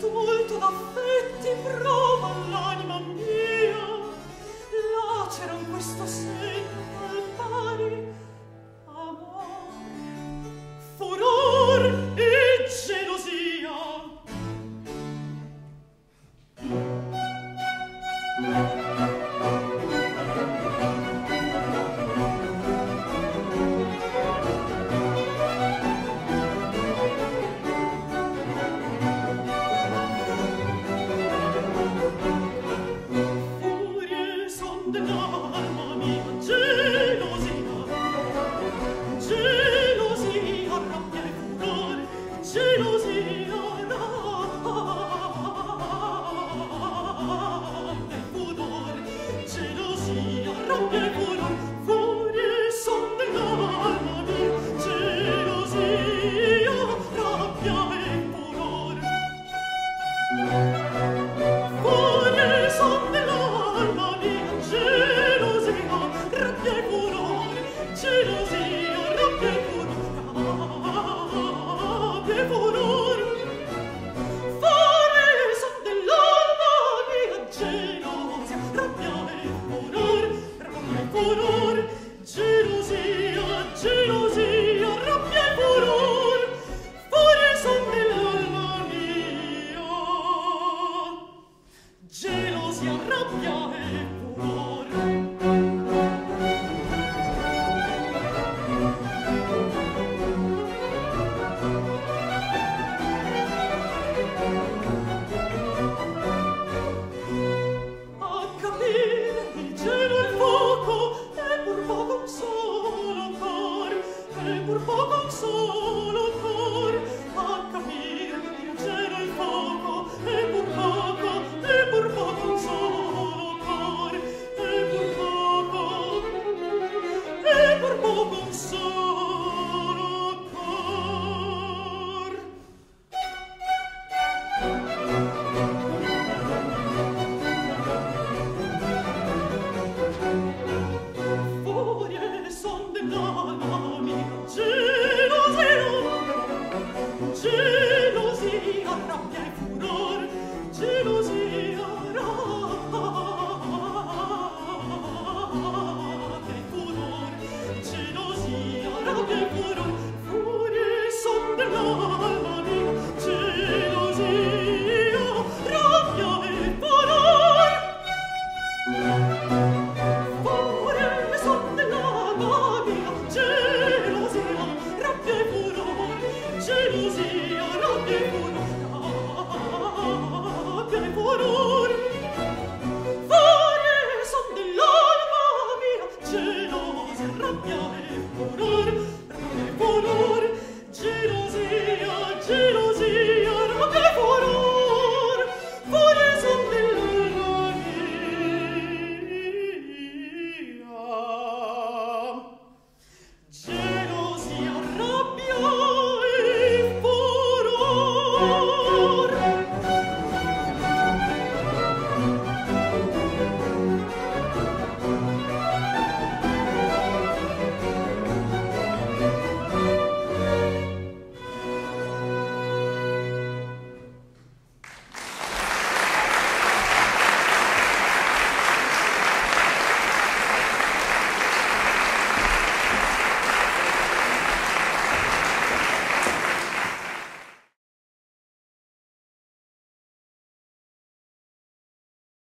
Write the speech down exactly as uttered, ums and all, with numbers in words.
stolto d'affetti prova l'anima mia, laceran questo seno al pari amor, furor e gelosia. Furie son dell'alma mia, gelosia, gelosia, rabbia e furore, gelosia, rabbia e furore, gelosia, rabbia e furore, furie son dell'alma mia, gelosia, rabbia e furore. Furie son dell'alma mia, gelosia, rabbia e furore, gelosia, rabbia e furore, rabbia e furore. Furie son dell'alma mia, gelosia, rabbia e furore, rabbia e furore, gelosia, gelosia, rabbia e furore. Furie son dell'alma mia, gelosia, rabbia